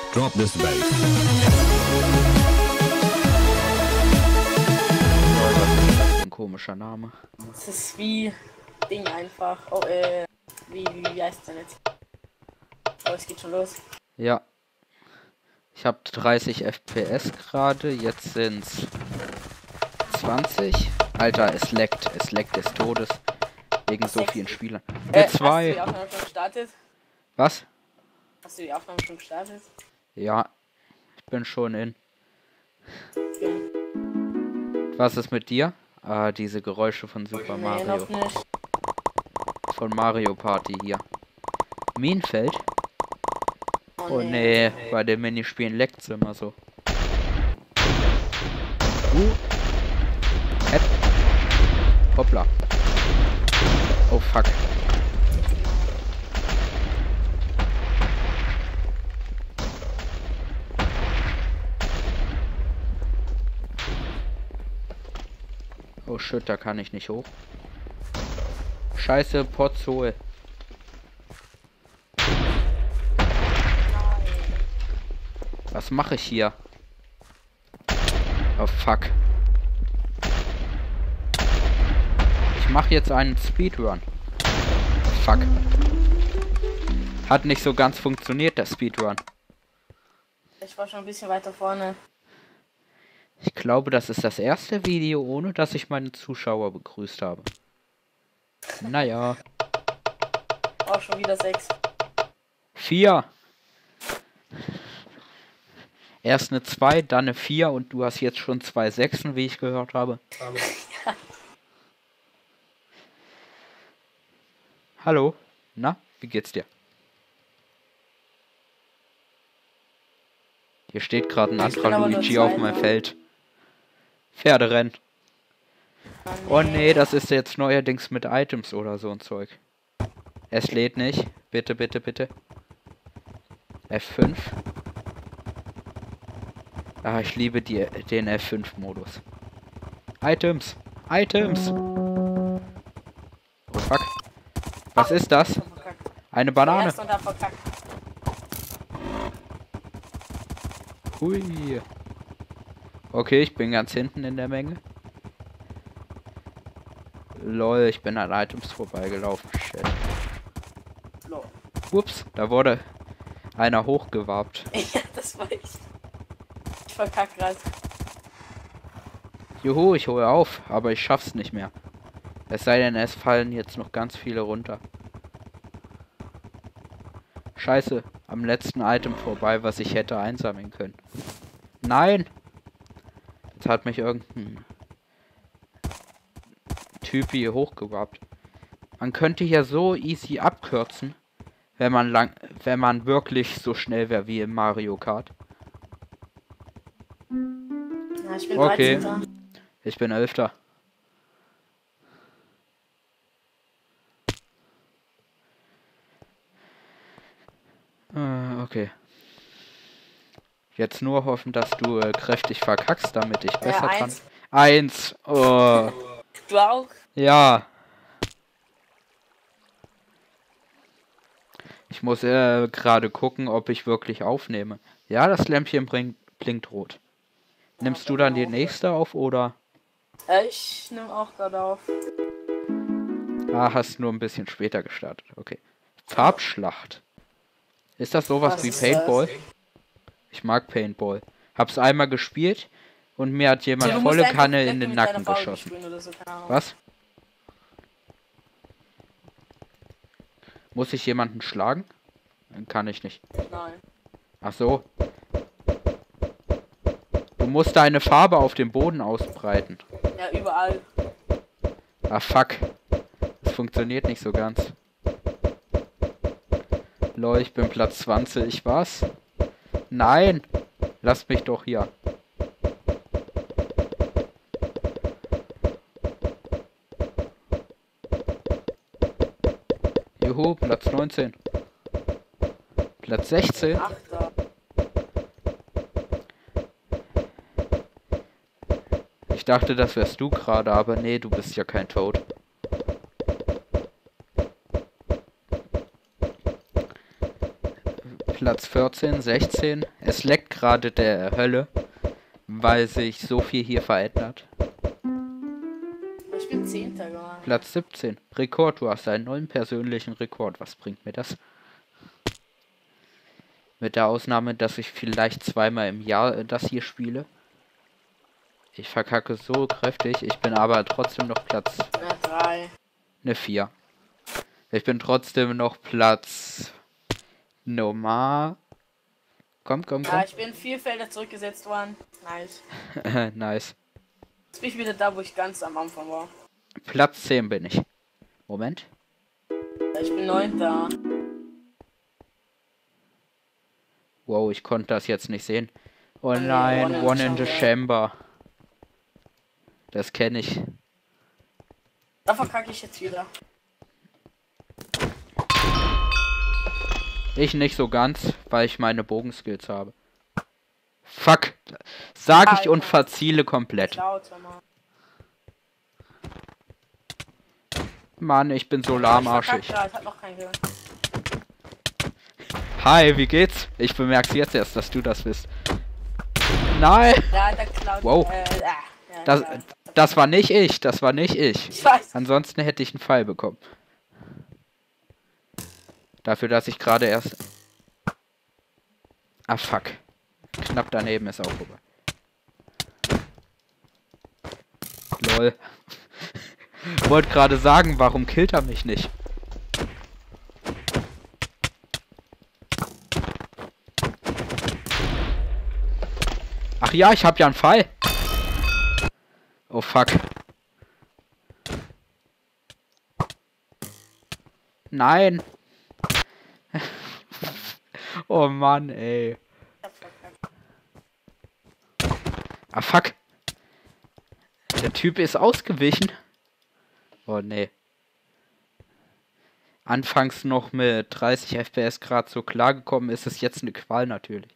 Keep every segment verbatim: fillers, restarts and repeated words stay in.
Drop this bass. Ein komischer Name. Das ist wie Ding einfach. Oh, äh, wie, wie, wie heißt denn jetzt? Oh, es geht schon los. Ja. Ich habe dreißig F P S gerade, jetzt sind's zwanzig. Alter, es leckt, es leckt des Todes. Wegen so vielen Spielern. Äh, Der zwei. Hast du die Aufnahme schon gestartet? Was? Hast du die Aufnahme schon gestartet? Ja. Ich bin schon in. Ja. Was ist mit dir? Ah, diese Geräusche von Super Nee, Mario. noch nicht. Von Mario Party hier. Minenfeld? Oh, Oh nee, bei den Minispielen leckt's immer so. Uh. Hepp. Hoppla. Oh fuck. Oh shit, da kann ich nicht hoch. Scheiße, Potzol. Was mache ich hier? Oh fuck. Ich mache jetzt einen Speedrun. Fuck. Hat nicht so ganz funktioniert, der Speedrun. Ich war schon ein bisschen weiter vorne. Ich glaube, das ist das erste Video, ohne dass ich meine Zuschauer begrüßt habe. Naja. Auch schon wieder sechs. Vier. Erst eine zwei, dann eine vier und du hast jetzt schon zwei Sechsen, wie ich gehört habe. Ja. Hallo? Na, wie geht's dir? Hier steht gerade ein Ich bin anderer aber nur Luigi auf Zweiter. meinem Feld. Pferderennen. Oh nee, das ist jetzt neuerdings mit Items oder so ein Zeug. Es lädt nicht. Bitte, bitte, bitte. F fünf. Ah, ich liebe die, den F fünf Modus. Items. Items. Oh fuck. Was ist das? Schon verkackt. Eine Banane. Erst und dann verkackt. Hui. Okay, ich bin ganz hinten in der Menge. Lol, ich bin an Items vorbeigelaufen. Shit. Lol. Ups, da wurde einer hochgewarbt. Ja, das war ich. Ich verkack grad. Juhu, ich hole auf, aber ich schaff's nicht mehr. Es sei denn, es fallen jetzt noch ganz viele runter. Scheiße, am letzten Item vorbei, was ich hätte einsammeln können. Nein! Jetzt hat mich irgendein Typ hier hochgewarbt. Man könnte hier so easy abkürzen, wenn man lang, wenn man wirklich so schnell wäre wie im Mario Kart. Ja, ich bin Okay. dreizehnter. Ich bin Elfter. Äh, okay. Jetzt nur hoffen, dass du äh, kräftig verkackst, damit ich besser kann. eins. Eins. Oh. Du auch? Ja. Ich muss äh, gerade gucken, ob ich wirklich aufnehme. Ja, das Lämpchen bringt, blinkt rot. Nimmst du dann die nächste auf oder? Äh, ich nehme auch gerade auf. Ah, hast nur ein bisschen später gestartet. Okay. Farbschlacht. Ist das sowas Was wie ist Paintball? das? Ich mag Paintball. Hab's einmal gespielt und mir hat jemand Du musst volle einfach Kanne Blöcke in den mit deiner Nacken Farbe geschossen. spielen oder so, keine Ahnung. Was? Muss ich jemanden schlagen? Dann kann ich nicht. Nein. Ach so. Du musst deine Farbe auf dem Boden ausbreiten. Ja, überall. Ah fuck. Das funktioniert nicht so ganz. Lol, ich bin Platz zwanzig. Was? Nein! Lasst mich doch hier. Juhu, Platz neunzehn. Platz sechzehn. Achter. Ich dachte, das wärst du gerade, aber nee, du bist ja kein Toad. Platz vierzehn, sechzehn. Es leckt gerade der Hölle, weil sich so viel hier verändert. Ich bin Zehnter geworden. Platz siebzehn. Rekord, du hast einen neuen persönlichen Rekord. Was bringt mir das? Mit der Ausnahme, dass ich vielleicht zweimal im Jahr das hier spiele. Ich verkacke so kräftig. Ich bin aber trotzdem noch Platz... Na, drei. Eine vier. Ich bin trotzdem noch Platz... Nummer... Komm, komm, komm. Ja, ich bin vier Felder zurückgesetzt worden. Nice. Nice. Jetzt bin ich wieder da, wo ich ganz am Anfang war. Platz zehn bin ich. Moment. Ja, ich bin Neunter. Wow, ich konnte das jetzt nicht sehen. Oh nee, nein, One in One in the the Chamber. Das kenne ich. Da verkacke ich jetzt wieder. Ich nicht so ganz, weil ich meine Bogenskills habe. Fuck. Sag ich und verziele komplett. Lauter, Mann. Mann, ich bin so Ich lahmarschig. verkack grad, hat noch keinen gehört. Hi, wie geht's? Ich bemerk's jetzt erst, dass du das bist. Nein! Ja, der klaut. Wow. Äh, äh, ja, Das, ja. das war nicht ich, das war nicht ich. Ich weiß. Ansonsten hätte ich einen Pfeil bekommen. Dafür, dass ich gerade erst... Ah, fuck. Knapp daneben ist auch vorbei. Lol. Wollte gerade sagen, warum killt er mich nicht? Ach ja, ich hab ja einen Pfeil. Oh fuck. Nein. Oh Mann, ey. Ah fuck. Der Typ ist ausgewichen. Oh nee. Anfangs noch mit dreißig F P S gerade so klargekommen, ist es jetzt eine Qual natürlich.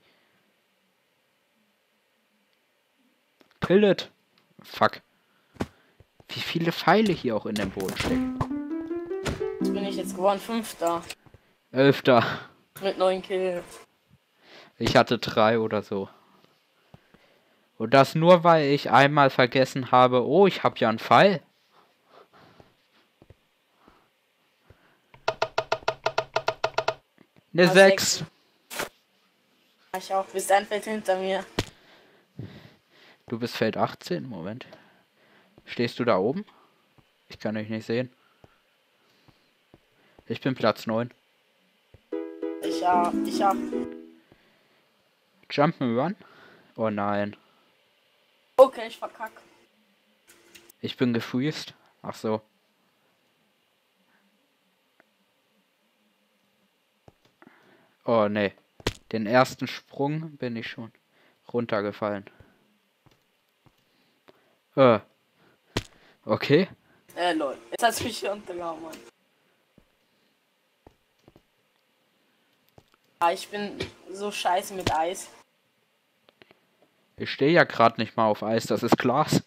Pillet. Fuck. Wie viele Pfeile hier auch in dem Boden stecken. Jetzt bin ich jetzt geworden Fünfter. Elfter. Mit neun Kills. Ich hatte drei oder so. Und das nur, weil ich einmal vergessen habe, oh, ich habe ja einen Pfeil. Eine Ah, sechs. sechs. Ich auch. Bis ein Feld hinter mir. Du bist Feld achtzehn, Moment. Stehst du da oben? Ich kann dich nicht sehen. Ich bin Platz neun. Ich ja, ich ja. Jump'n'Run? Oh nein. Okay, ich verkack. Ich bin gefreezed. Ach so. Oh nee. Den ersten Sprung bin ich schon runtergefallen. Äh. Okay. Äh, lol. Jetzt hat's mich hier untergehauen, Mann. Ah, ich bin so scheiße mit Eis. Ich stehe ja gerade nicht mal auf Eis, das ist Glas.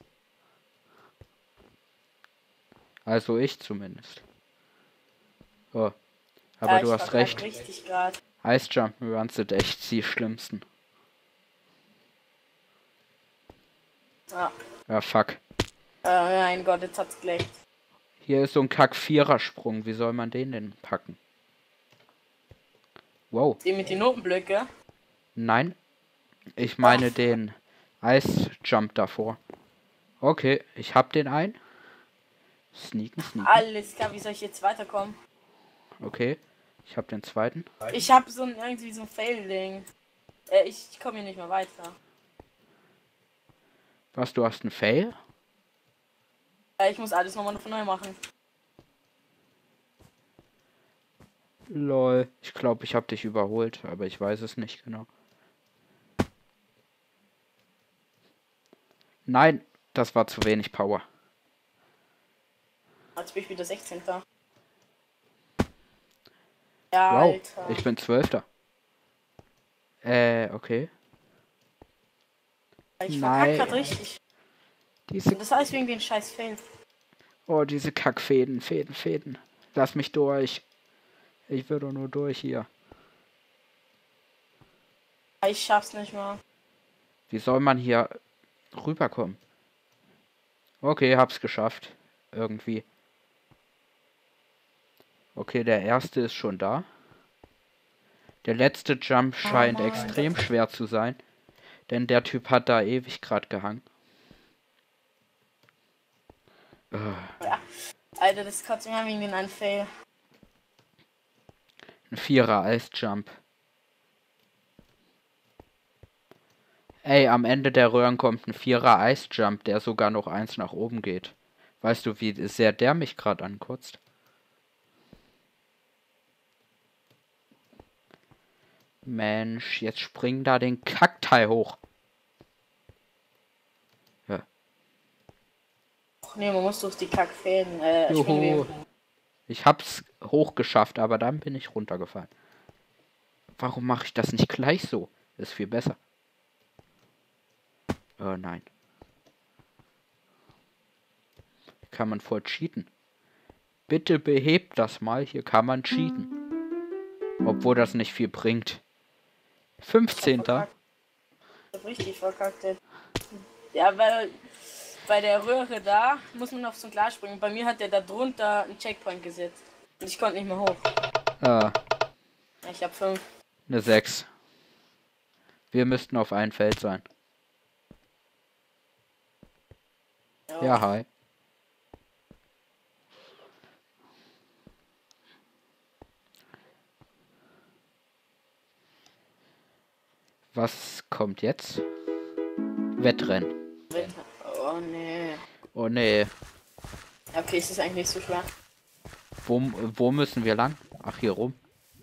Also ich zumindest. Oh. Aber Ja, du ich hast verkack recht. richtig grad. Eisjump-Runs sind echt die schlimmsten. Ja. Ja, fuck. Äh, mein Gott, jetzt hat's geleckt. Hier ist so ein Kack-Vierer-Sprung. Wie soll man den denn packen? Wow. Den mit den Notenblöcke. Nein. Ich meine den Eisjump davor. Okay, ich hab den ein. Sneaken, sneaken. Alles klar, wie soll ich jetzt weiterkommen? Okay, ich hab den zweiten. Ich hab so ein irgendwie so ein Fail-Ding. Äh, ich, ich komme hier nicht mehr weiter. Was, du hast einen Fail? Äh, ich muss alles nochmal von neu machen. Lol. Ich glaube, ich habe dich überholt, aber ich weiß es nicht genau. Nein, das war zu wenig Power. Jetzt bin ich wieder sechzehnter. Ja, Wow, Alter. ich bin zwölfter. Äh, okay. Ich Nein. verkack grad richtig. Diese, Und das heißt wegen den scheiß Fail. oh, diese Kackfäden, Fäden, Fäden. Lass mich durch. Ich will doch nur durch hier. Ich schaff's nicht mal. Wie soll man hier rüberkommen? Okay, hab's geschafft. Irgendwie. Okay, der erste ist schon da. Der letzte Jump scheint Oh extrem schwer zu sein. Denn der Typ hat da ewig gerade gehangen. Uh. Ja. Alter, das kotzt mir wegen den einen Fail. Ein Vierer Eisjump. Ey, am Ende der Röhren kommt ein Vierer Eisjump, der sogar noch eins nach oben geht. Weißt du, wie sehr der mich gerade ankotzt? Mensch, jetzt spring da den Kackteil hoch. Ja. Ach nee, man muss durch die Kackfäden. Äh, Juhu. Ich hab's hochgeschafft, aber dann bin ich runtergefallen. Warum mache ich das nicht gleich so? Ist viel besser. Oh nein. Kann man voll cheaten. Bitte behebt das mal. Hier kann man cheaten. Obwohl das nicht viel bringt. fünfzehnter Ich hab richtig verkackt. Ey. Ja, weil bei der Röhre da muss man auf so ein Glas springen. Bei mir hat der da drunter einen Checkpoint gesetzt. Und ich konnte nicht mehr hoch. Ah. Ich hab fünf. Eine sechs. Wir müssten auf ein Feld sein. Ja, Ja, hi. Was kommt jetzt? Wettrennen. Oh nee. Oh nee. Okay, es ist eigentlich nicht so schwer. Wo, wo müssen wir lang? Ach, hier rum.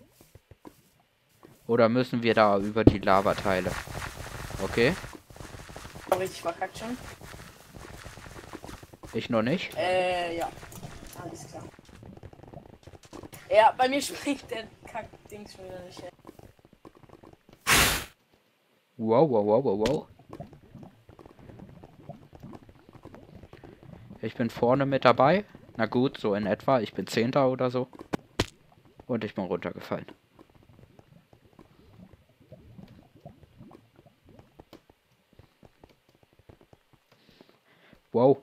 Oder müssen wir da über die Lavateile? Okay. Hab richtig verkackt schon. Ich noch nicht. Äh, ja. Alles klar. Ja, bei mir springt der Kack-Dings schon wieder nicht her. Wow, wow, wow, wow, wow. Ich bin vorne mit dabei. Na gut, so in etwa. Ich bin Zehnter oder so. Und ich bin runtergefallen. Wow.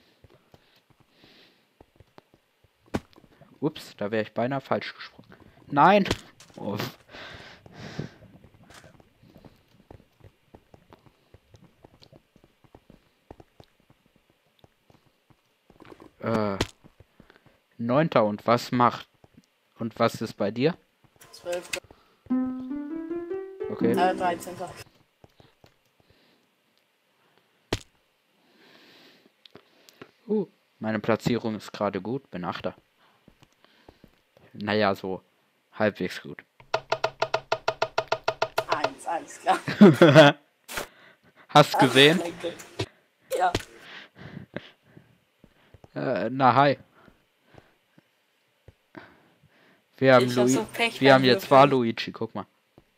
Ups, da wäre ich beinahe falsch gesprungen. Nein! Oh. Äh. Neunter und was macht... Und was ist bei dir? zwölf. Okay. Äh, dreizehn. Uh, meine Platzierung ist gerade gut. Bin Achter. Naja, so halbwegs gut. Eins, alles klar. Hast gesehen? Ja. Äh, na hi. Wir haben, Ich hab Lui so Pech wir beim haben jetzt Würfeln. Waluigi, guck mal.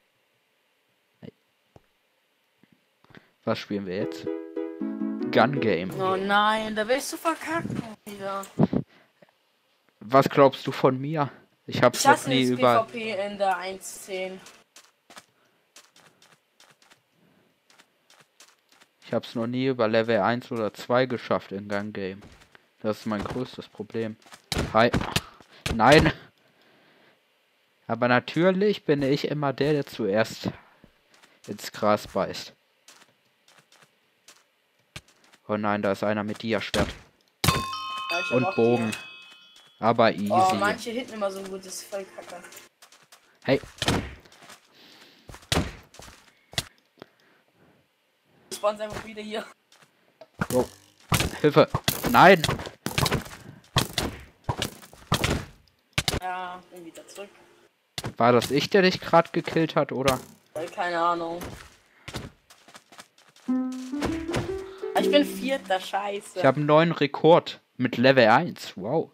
Was spielen wir jetzt? Gun Game. Oh nein, da willst du verkacken wieder. Was glaubst du von mir? Ich hab's Ich noch hasse nie das über... PvP in der eins zehn. Ich hab's noch nie über Level eins oder zwei geschafft in Gun Game. Das ist mein größtes Problem. Hi. Nein. Aber natürlich bin ich immer der, der zuerst ins Gras beißt. Oh nein, da ist einer mit Dia-Schwert. Ja, ich hab Und auch Bogen. die. Aber easy. Oh, manche hinten immer so ein gutes Vollkacker. Hey. Ich spawn's einfach wieder hier. Oh. Hilfe. Nein. Ja, bin wieder zurück. War das ich, der dich gerade gekillt hat, oder? Äh, Keine Ahnung. Ah, Ich bin vierter, scheiße. Ich habe einen neuen Rekord mit Level eins. Wow.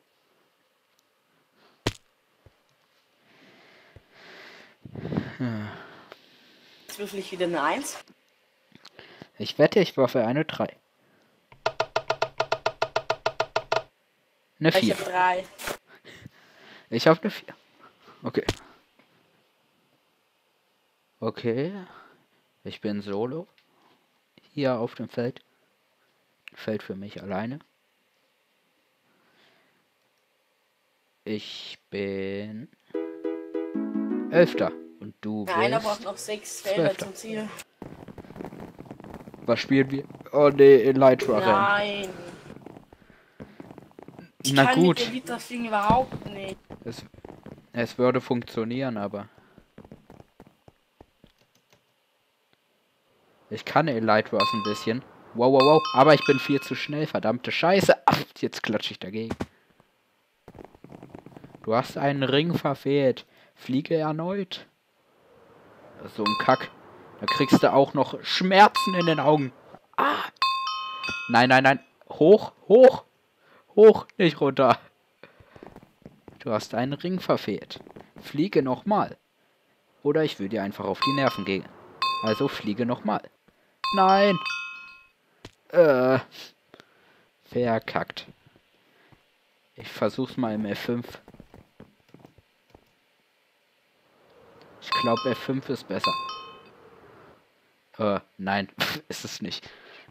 Jetzt würfel ich wieder eine eins. Ich wette, ich war für eine drei. Eine Ich vier. hab drei. Ich habe eine vier. Okay. Okay. Ich bin solo. Hier auf dem Feld. Feld für mich alleine. Ich bin Elfter. Und du Ja, einer bist braucht noch sechs Felder Zwölfter. zum Ziel. Was spielen wir? Oh ne, Elytra Rennen. Nein. Ich Na kann gut. mit Elite fliegen überhaupt nicht. Es, es würde funktionieren, aber ich kann Elytras ein bisschen. Wow, wow, wow. Aber ich bin viel zu schnell. Verdammte Scheiße. Ach, jetzt klatsche ich dagegen. Du hast einen Ring verfehlt. Fliege erneut. Das ist so ein Kack. Da kriegst du auch noch Schmerzen in den Augen. Ah. Nein, nein, nein. Hoch, hoch. Hoch, nicht runter. Du hast einen Ring verfehlt. Fliege nochmal. Oder ich will dir einfach auf die Nerven gehen. Also fliege nochmal. Nein. Äh. Verkackt. Ich versuch's mal im F fünf. Ich glaube F fünf ist besser. Äh, nein, ist es nicht.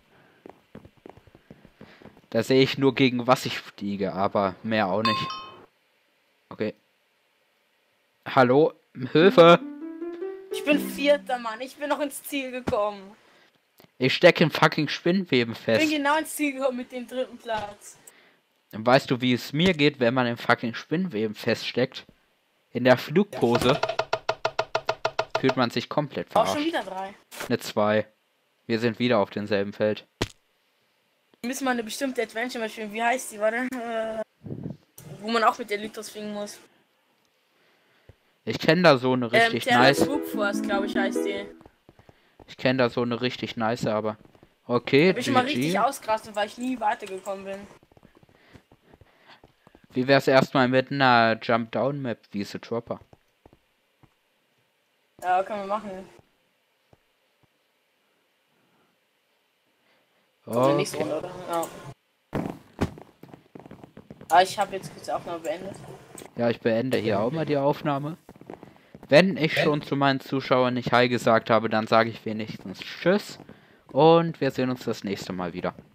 Da sehe ich nur, gegen was ich fliege, aber mehr auch nicht. Okay. Hallo? Hilfe! Ich bin Vierter, Mann. Ich bin noch ins Ziel gekommen. Ich stecke in fucking Spinnweben Ich fest. bin genau ins Ziel gekommen mit dem dritten Platz. Weißt du, wie es mir geht, wenn man im fucking Spinnweben feststeckt? In der Flugpose fühlt man sich komplett Auch verarscht. schon wieder drei. Eine zwei. Wir sind wieder auf demselben Feld. Wir müssen mal eine bestimmte Adventure mal spielen. Wie heißt die, warte? Äh, wo man auch mit Elytras fliegen muss. Ich kenne da so eine Ähm, richtig Terra nice. Swoop Force, glaube ich, heißt die. Ich kenne da so eine richtig nice, aber. Okay, Hab ich schon mal G G. richtig ausgerastet, weil ich nie weitergekommen bin. Wie wär's erstmal mit einer Jump-Down-Map wie The Dropper? Ja, können wir machen. Also Oh, nächste Runde, oder? Ja. Ah, ich habe jetzt kurz die Aufnahme beendet. ja, ich beende hier auch mal die Aufnahme. Wenn ich schon zu meinen Zuschauern nicht Hi gesagt habe, dann sage ich wenigstens Tschüss. Und wir sehen uns das nächste Mal wieder.